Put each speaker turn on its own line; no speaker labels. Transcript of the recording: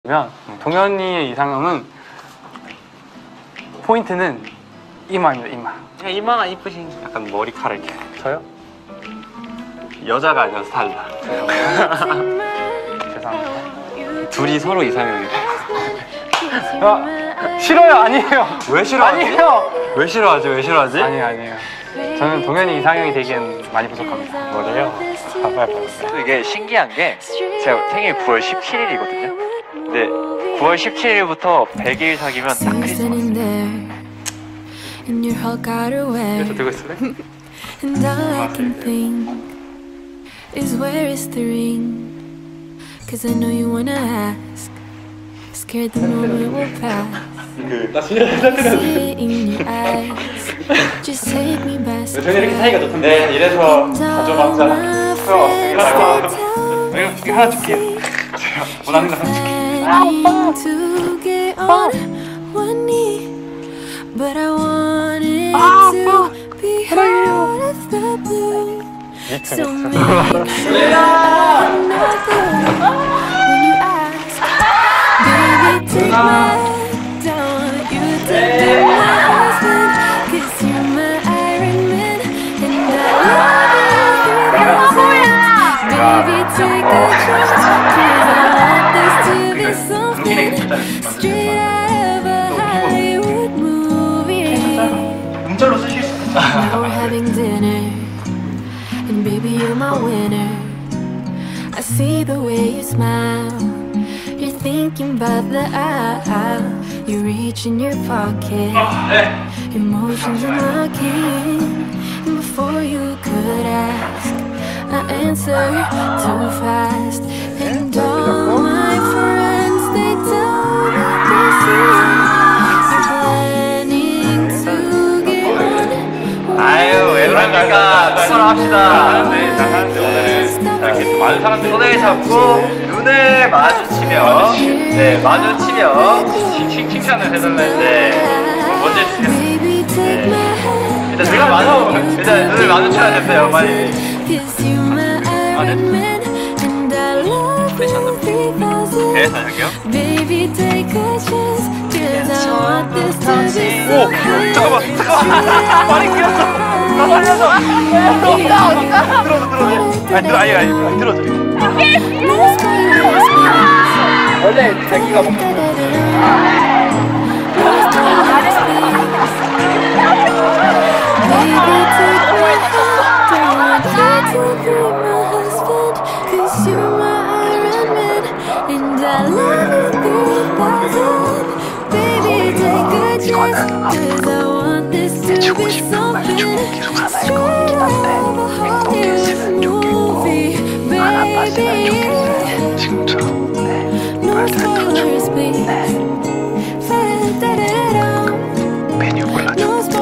동현이의 이상형은 포인트는 이마입니다. 이마.
그냥 이마가 이쁘신. 약간 머리카락이.
저요?
여자가 아니라서 달라.
죄송합니다.
둘이 서로 이상형이래.
싫어요. 아니에요.
왜 싫어하지?
아니에요.
왜 싫어하지? 왜 싫어하지?
아니에요. 저는 동현이 이상형이 되기엔 많이 부족합니다.
뭐래요? 또 이게 신기한 게 제가 생일이 9월 17일이거든요. 근데 9월 17일부터 100일 사귀면 딱 크리스마스.
그래서 들고 있을래?
And all I can think is where is the ring? Cause I know you wanna ask. Scared the moment will pass. See it in your eyes. Just take me by surprise.
이렇게 사이가 좋던데. 네, 이래서 가져봤잖아. 이거 하나 줄게요. 제가 원하는 거 하나 줄게요.
To get on one knee, but I wanted to be out of the blue. So make sure I'm not good when you ask. Baby, take my hand, I want you to be my husband. Cause you're my Iron Man, and I love you 3000. Baby, take a chance, cause I want this to be something straight out of a Hollywood movie.
문자로 쓰실 수 있어.
Now we're having dinner, and baby, you're my winner. I see the way you smile. You're thinking about the aisle. You reach in your pocket. Emotions unlocking. And before you could ask, I answer too fast. And all my friends, they tell me they see you're planning to get on.
아유, 왜 그럽니까? 똑바로 합시다.
네, 잘하는데 오늘은 이렇게 많은 사람들이
손을 잡고 눈을 마주치며, 네, 마주치며
칭찬을 해달라 했는데 먼저 해주세요.
Baby, take my hand.
일단 일단 눈을 마주쳐야 됐어요, 빨리.
Cause you're my Iron Man, and I love you 3000.
네, 다시 할게요.
Baby, take a chance, cause I want this to be something.
잠깐만.
많이 끼었어. 나 살려줘. 들어. 아니 들어줘. 원래 자기가 먹는 거.
Baby, take my hand, I want you to be my husband. Cause you're my Iron Man, and I love you 3000. Baby, take a chance, cause I want this to be something straight out of a Hollywood movie. Baby, no spoilers, please. No spoilers.